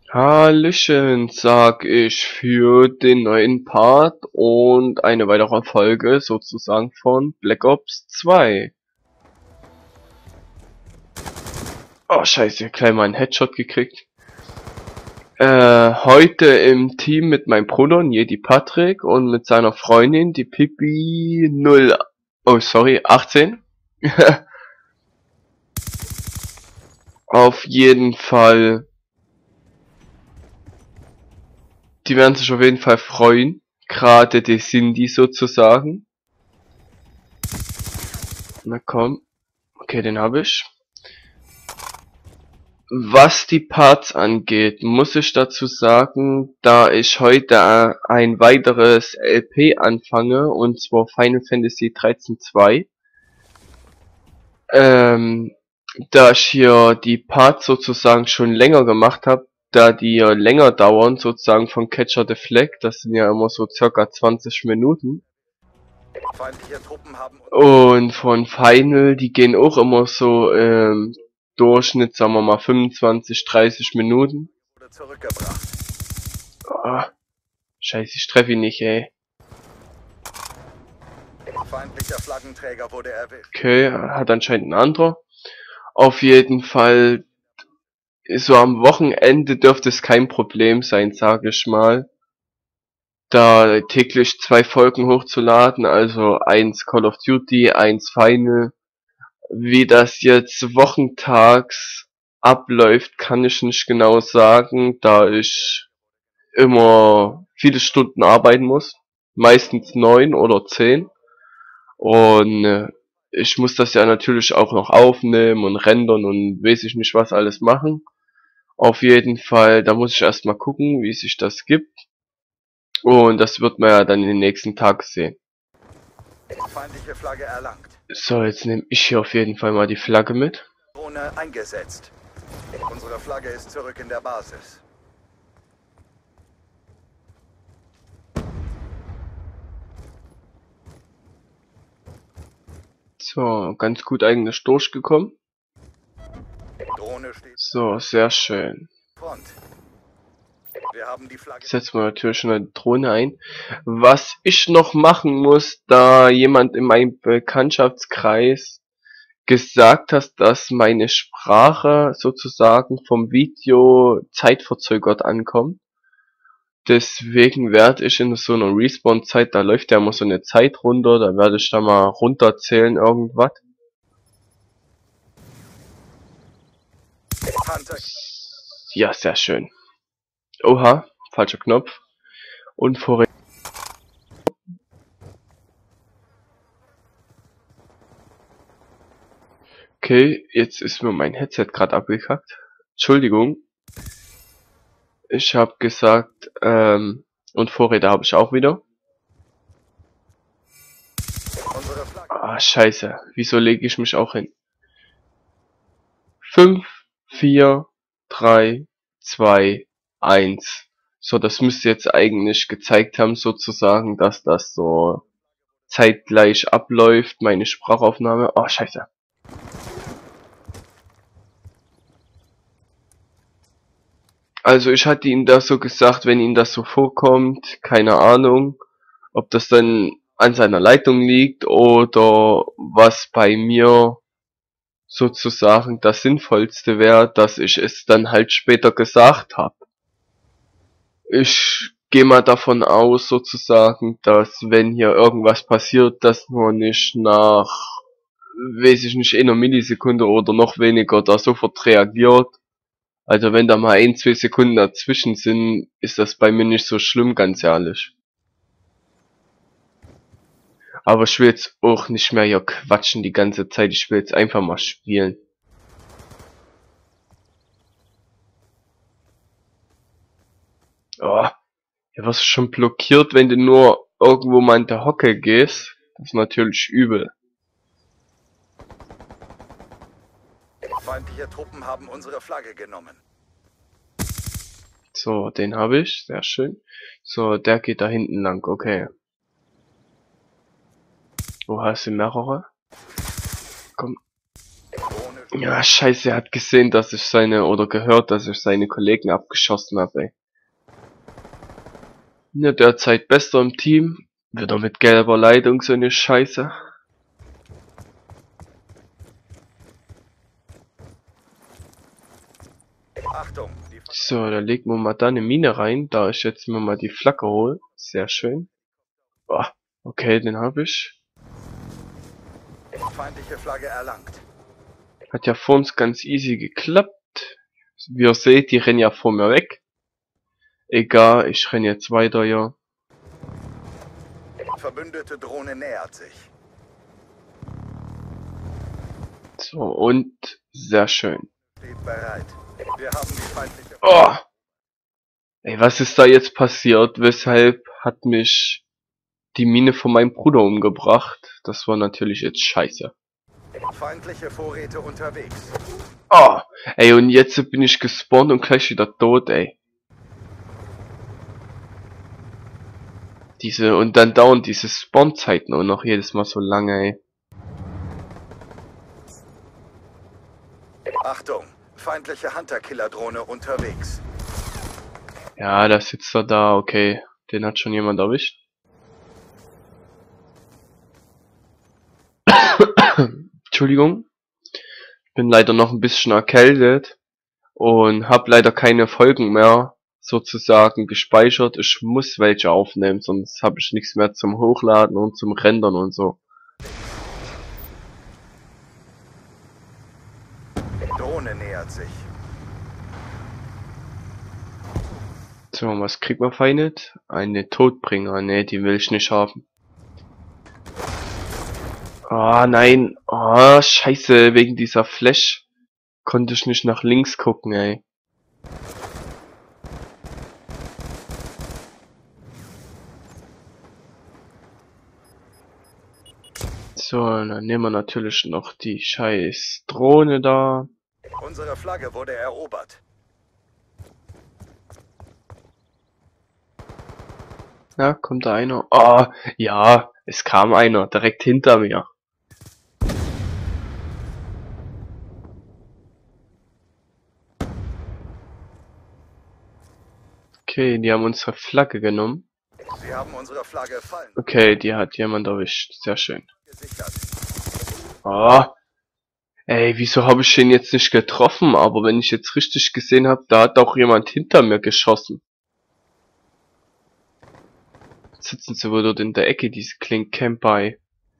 Hallöchen, sag ich für den neuen Part und eine weitere Folge sozusagen von Black Ops 2. Oh scheiße, gleich mal einen Headshot gekriegt. Heute im Team mit meinem Bruder, Jedi Patrick, und mit seiner Freundin, die Pippi 0, oh sorry, 18. Auf jeden Fall, die werden sich auf jeden Fall freuen. Gerade die Cindy sozusagen. Na komm. Okay, den habe ich. Was die Parts angeht, muss ich dazu sagen, da ich heute ein weiteres LP anfange, und zwar Final Fantasy 13.2, ähm, da ich hier die Parts sozusagen schon länger gemacht habe, da die ja länger dauern, sozusagen von Catcher the Flag, das sind ja immer so circa 20 Minuten, Feindliche Truppen haben und von Final, die gehen auch immer so Durchschnitt, sagen wir mal 25, 30 Minuten. wurde zurückgebracht. Ah, scheiße, ich treffe ihn nicht, ey. Feindlicher Flaggenträger wurde erwischt. Okay, hat anscheinend ein anderer. Auf jeden Fall, so am Wochenende dürfte es kein Problem sein, sage ich mal, da täglich 2 Folgen hochzuladen, also eins Call of Duty, eins Final. Wie das jetzt wochentags abläuft, kann ich nicht genau sagen, da ich immer viele Stunden arbeiten muss, meistens 9 oder 10. Und ich muss das ja natürlich auch noch aufnehmen und rendern und weiß ich nicht was alles machen. Auf jeden Fall, da muss ich erstmal gucken, wie sich das gibt. Und das wird man ja dann in den nächsten Tagen sehen. Feindliche Flagge erlangt. So, jetzt nehme ich hier auf jeden Fall mal die Flagge mit. Drohne eingesetzt. Unsere Flagge ist zurück in der Basis. So, ganz gut eigentlich durchgekommen. Drohne steht So, sehr schön. Front. Wir haben die Flagge. Setzen wir natürlich schon eine Drohne ein. Was ich noch machen muss, da jemand in meinem Bekanntschaftskreis gesagt hat, dass meine Sprache sozusagen vom Video zeitverzögert ankommt. Deswegen werde ich in so einer Respawn-Zeit, da läuft ja immer so eine Zeit runter, da werde ich da mal runterzählen irgendwas. Hunter. Ja, sehr schön. Oha, falscher Knopf. Und vorher. Okay, jetzt ist mir mein Headset gerade abgekackt. Entschuldigung. Ich habe gesagt, und Vorräte habe ich auch wieder. Unsere Flagge. Ah, scheiße. Wieso lege ich mich auch hin? 5, 4, 3, 2, 1. So, das müsste jetzt eigentlich gezeigt haben, sozusagen, dass das so zeitgleich abläuft, meine Sprachaufnahme. Oh, scheiße. Also ich hatte ihm das so gesagt, wenn ihm das so vorkommt, keine Ahnung, ob das dann an seiner Leitung liegt oder was bei mir sozusagen das Sinnvollste wäre, dass ich es dann halt später gesagt habe. Ich gehe mal davon aus sozusagen, dass wenn hier irgendwas passiert, dass nur nicht nach, weiß ich nicht, einer Millisekunde oder noch weniger da sofort reagiert. Also wenn da mal 1, 2 Sekunden dazwischen sind, ist das bei mir nicht so schlimm, ganz ehrlich. Aber ich will jetzt auch nicht mehr hier quatschen die ganze Zeit, ich will jetzt einfach mal spielen. Oh, hier wirst du schon blockiert, wenn du nur irgendwo mal in der Hocke gehst. Das ist natürlich übel. Feindliche Truppen haben unsere Flagge genommen. So, den habe ich, sehr schön. So, der geht da hinten lang, okay. Wo hast du mehrere? Komm, Drohne Ja, scheiße, er hat gesehen, dass ich oder gehört, dass ich seine Kollegen abgeschossen habe, ey. Ja, derzeit bester im Team. Wieder mit gelber Leitung, so eine Scheiße. Achtung, So, da legen wir mal da eine Mine rein, da ich jetzt mir mal die Flagge hole. Sehr schön. Boah, okay, den habe ich. feindliche Flagge erlangt. Hat ja vor uns ganz easy geklappt. Wie ihr seht, die rennen ja vor mir weg. Egal, ich renne jetzt weiter, ja. Verbündete Drohne nähert sich. So, und sehr schön. Steht bereit. Wir haben die feindliche... Oh! Ey, was ist da jetzt passiert? Weshalb hat mich die Mine von meinem Bruder umgebracht? Das war natürlich jetzt scheiße. Feindliche Vorräte unterwegs. Oh! Ey, und jetzt bin ich gespawnt und gleich wieder tot, ey. Und dann dauern diese Spawnzeiten auch noch jedes Mal so lange, ey. Achtung, feindliche Hunter-Killer-Drohne unterwegs. Ja, da sitzt er da, okay. Den hat schon jemand erwischt. Entschuldigung. Bin leider noch ein bisschen erkältet und habe leider keine Folgen mehr sozusagen gespeichert. Ich muss welche aufnehmen, sonst habe ich nichts mehr zum Hochladen und zum Rendern und so. Drohne nähert sich. So, was kriegt man feinet? Eine Todbringer. Ne, die will ich nicht haben. Ah, nein. Ah, scheiße. Wegen dieser Flash konnte ich nicht nach links gucken, ey. So, dann nehmen wir natürlich noch die scheiß Drohne da. Unsere Flagge wurde erobert. Ja, kommt da einer? Ah, ja, es kam einer direkt hinter mir. Okay, die haben unsere Flagge genommen. Sie haben unsere Flagge fallen Okay, die hat jemand erwischt. Sehr schön. gesichert. Ah, ey, wieso habe ich den jetzt nicht getroffen? Aber wenn ich jetzt richtig gesehen habe, da hat auch jemand hinter mir geschossen. Jetzt sitzen sie wohl dort in der Ecke, diese Camp-By.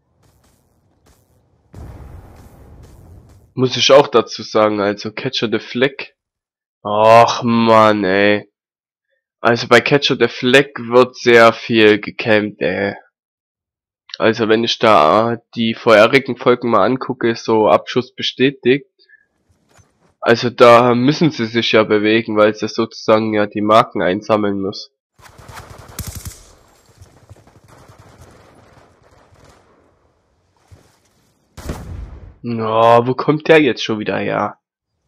Muss ich auch dazu sagen, also Catcher the Flag. Ach man, ey. Also bei Catcher the Flag wird sehr viel gecampt, ey. Also wenn ich da die vorherigen Folgen mal angucke, so Abschuss bestätigt. Also da müssen sie sich ja bewegen, weil sie sozusagen ja die Marken einsammeln muss. Oh, wo kommt der jetzt schon wieder her?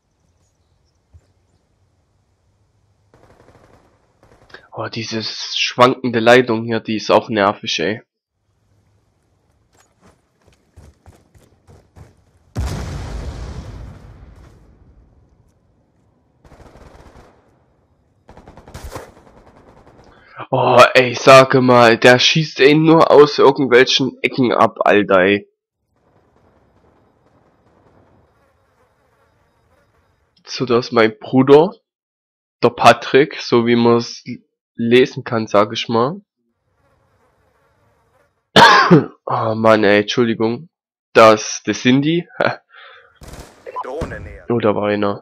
Oh, dieses schwankende Leitung hier, die ist auch nervig, ey. Oh, ey, sage mal, der schießt ihn nur aus irgendwelchen Ecken ab, Alter, ey. So, das ist mein Bruder, der Patrick, so wie man es lesen kann, sag ich mal. Oh Mann, ey, Entschuldigung. Das sind die. Drohne nähert. Oh, da war einer.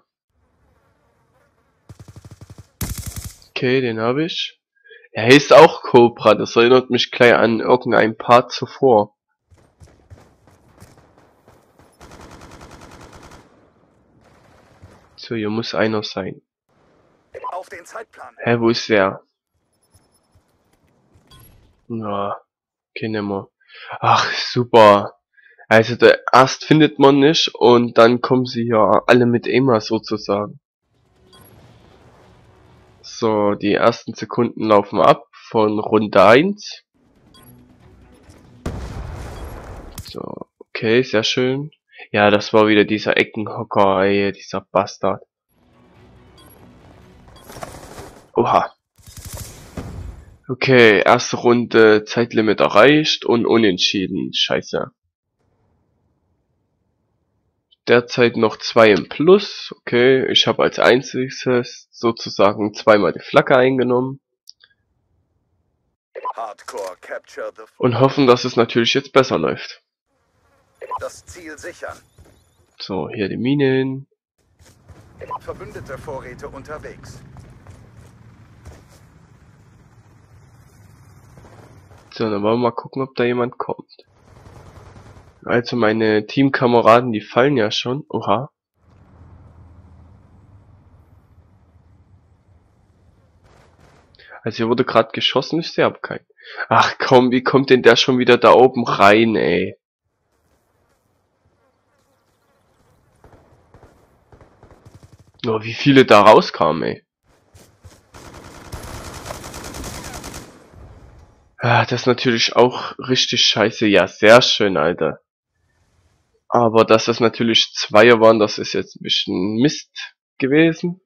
Okay, den habe ich. Er heißt auch Cobra, das erinnert mich gleich an irgendein Part zuvor. So, hier muss einer sein. Auf den Zeitplan. Hä, wo ist der? Na, kennen wir. Ach, super. Also, erst findet man nicht und dann kommen sie ja alle mit Ema sozusagen. So, die ersten Sekunden laufen ab von Runde 1. So, okay, sehr schön. Ja, das war wieder dieser Eckenhocker, ey, dieser Bastard. Oha. Okay, erste Runde, Zeitlimit erreicht und unentschieden. Scheiße. Derzeit noch 2 im Plus. Okay, ich habe als einziges sozusagen zweimal die Flagge eingenommen. Hardcore Capture the Und hoffen, dass es natürlich jetzt besser läuft. Das Ziel sichern. So, hier die Mine hin. Verbündete Vorräte unterwegs. So, dann wollen wir mal gucken, ob da jemand kommt. Also meine Teamkameraden, die fallen ja schon. Oha. Also hier wurde gerade geschossen, ich sehe aber keinen. Ach komm, wie kommt denn der schon wieder da oben rein, ey? Nur wie viele da rauskamen, ey. Ah, das ist natürlich auch richtig scheiße. Ja, sehr schön, Alter. Aber dass das natürlich Zweier waren, das ist jetzt ein bisschen Mist gewesen.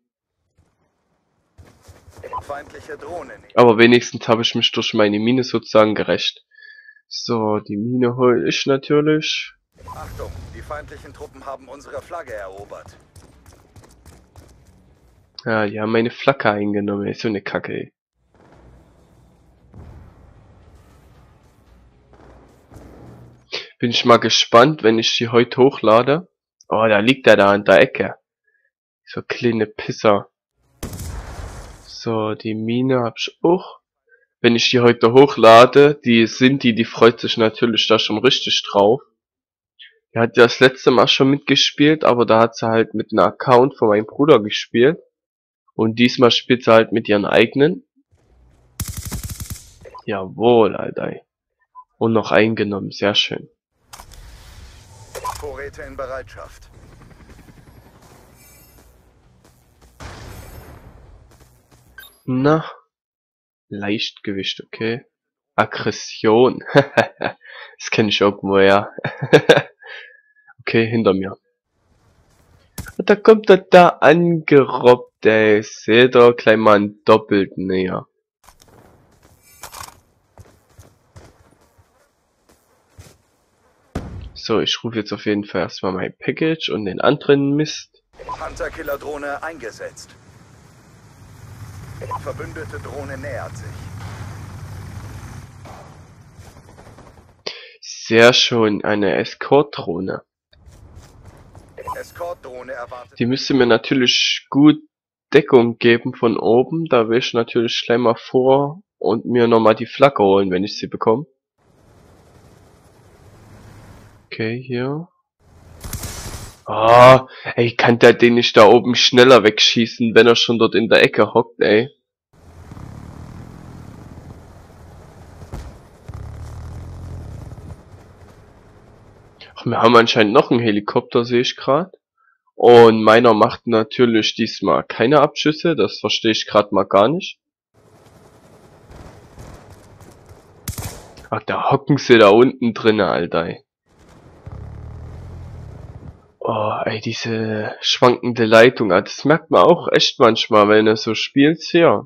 Feindliche Drohne. Aber wenigstens habe ich mich durch meine Mine sozusagen gerecht. So, die Mine hole ich natürlich. Achtung, die feindlichen Truppen haben unsere Flagge erobert. Ja, die haben meine Flagge eingenommen, ey. So eine Kacke, ey. Bin ich mal gespannt, wenn ich die heute hochlade. Oh, da liegt er da in der Ecke. So kleine Pisser. So, die Mine hab ich auch. Wenn ich die heute hochlade, die freut sich natürlich da schon richtig drauf. Die hat ja das letzte Mal schon mitgespielt, aber da hat sie halt mit einem Account von meinem Bruder gespielt. Und diesmal spielt sie halt mit ihren eigenen. Jawohl, Alter. Und noch eingenommen, sehr schön. Vorräte in Bereitschaft. Na, Leichtgewicht, okay. Aggression. Das kenne ich irgendwo, ja. Okay, hinter mir. Und da kommt er da angerobbt, ey. Seht ihr, gleich mal einen doppelten näher. So, ich rufe jetzt auf jeden Fall erstmal mein Package und den anderen Mist. Hunter-Killer-Drohne eingesetzt. Verbündete Drohne nähert sich. Sehr schön, eine Escort-Drohne. Escort-Drohne erwartet. Die müsste mir natürlich gut Deckung geben von oben. Da will ich natürlich gleich mal vor und mir nochmal die Flagge holen, wenn ich sie bekomme. Okay, hier. Ah, ey, kann der den nicht da oben schneller wegschießen, wenn er schon dort in der Ecke hockt, ey? Ach, wir haben anscheinend noch einen Helikopter, sehe ich gerade. Und meiner macht natürlich diesmal keine Abschüsse, das verstehe ich gerade mal gar nicht. Ach, da hocken sie da unten drinne, Alter, ey. Oh, ey, diese schwankende Leitung, das merkt man auch echt manchmal, wenn er so spielt, hier.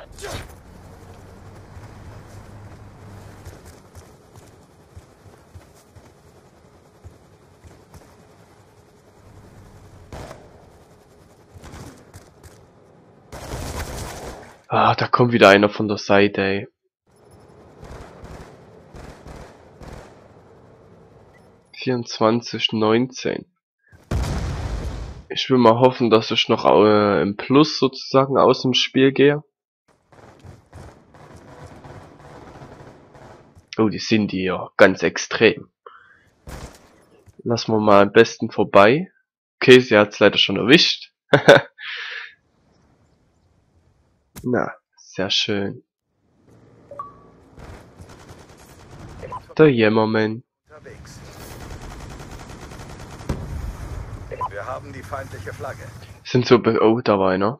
Ah, da kommt wieder einer von der Seite, ey. (24:19). Ich will mal hoffen, dass ich noch im Plus sozusagen aus dem Spiel gehe. Oh, die sind die ja ganz extrem. Lassen wir mal am besten vorbei. Okay, sie hat's leider schon erwischt. Na, sehr schön. Der Jämmerman. Unterwegs. Wir haben die feindliche Flagge. Sind so oh, da war einer.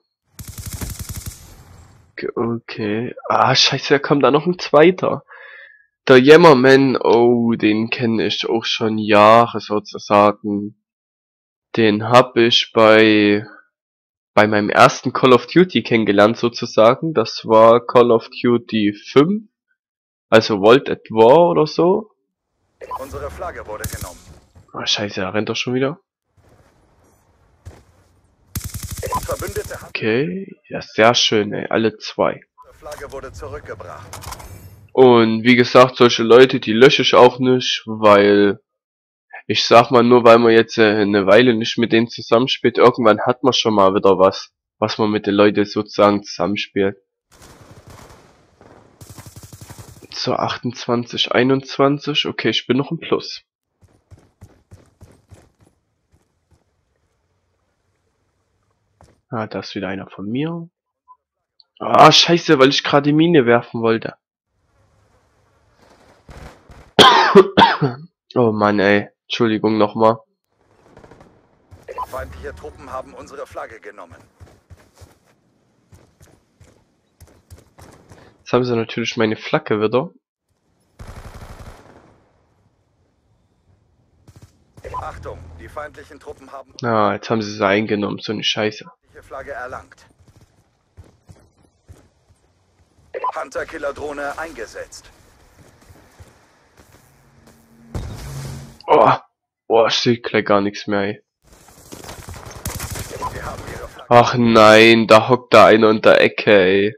Okay. Ah, scheiße, da kommt da noch ein zweiter. Der Jämmerman, oh, den kenne ich auch schon Jahre sozusagen. Den habe ich bei meinem ersten Call of Duty kennengelernt sozusagen. Das war Call of Duty 5, also World at War oder so. Unsere Flagge wurde genommen. Ah, scheiße, da rennt er schon wieder. Verbündete haben. Okay, ja, sehr schön, ey, alle zwei. Unsere Flagge wurde zurückgebracht. Und wie gesagt, solche Leute, die lösche ich auch nicht, weil ich sag mal, nur weil man jetzt eine Weile nicht mit denen zusammenspielt, irgendwann hat man schon mal wieder was man mit den Leuten sozusagen zusammenspielt. So, 28, 21, okay, ich bin noch im Plus. Ah, da ist wieder einer von mir. Ah, scheiße, weil ich gerade die Mine werfen wollte. Oh Mann, ey. Entschuldigung nochmal. Feindliche Truppen haben unsere Flagge genommen. Jetzt haben sie natürlich meine Flagge wieder. Achtung, die feindlichen Truppen haben Ah, jetzt haben sie eingenommen, so eine Scheiße. die Flagge erlangt. Hunter-Killer-Drohne eingesetzt. Oh, oh, ich sehe gleich gar nichts mehr, ey. Wir haben ihre Flagge. Ach nein, da hockt da einer in der Ecke, ey.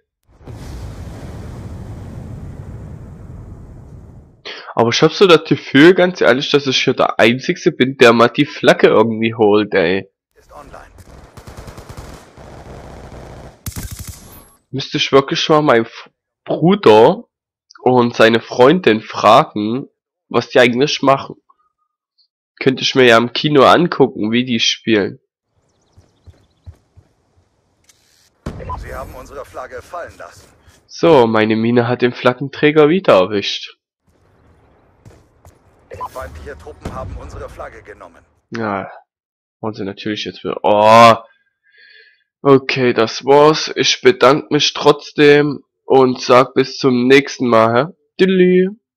Aber ich hab so das Gefühl, ganz ehrlich, dass ich hier der Einzige bin, der mal die Flagge irgendwie holt, ey. Ist online. Müsste ich wirklich mal meinen Bruder und seine Freundin fragen, was die eigentlich machen. Könnte ich mir ja im Kino angucken, wie die spielen. Sie haben unsere Flagge fallen lassen. So, meine Mine hat den Flaggenträger wieder erwischt. Feindliche Truppen haben unsere Flagge genommen. Ja, wollen sie natürlich jetzt wieder. Oh, okay, das war's. Ich bedanke mich trotzdem und sag bis zum nächsten Mal, hä? Tschüssi.